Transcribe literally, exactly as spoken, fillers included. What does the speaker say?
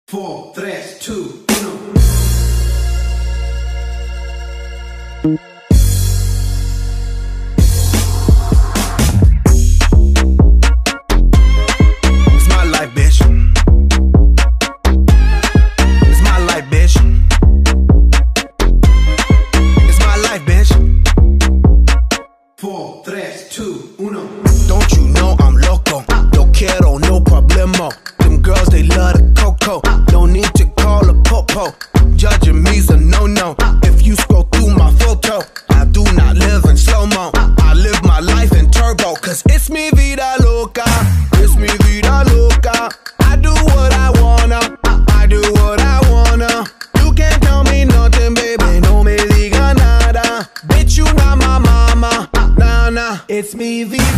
Four, tres, two, uno. It's my life, bitch. It's my life, bitch. It's my life, bitch. Four, tres, two, uno. Don't you know I'm loco? Yo quiero, no problemo. Them girls, they love the coco. No need to call a popo. Judging me's a no-no. If you scroll through my photo, I do not live in slow-mo. I live my life in turbo. Cause it's mi vida loca. It's mi vida loca. I do what I wanna. I do what I wanna. You can't tell me nothing, baby. No me diga nada. Bitch, you not my mama. Nah, nah. It's mi vida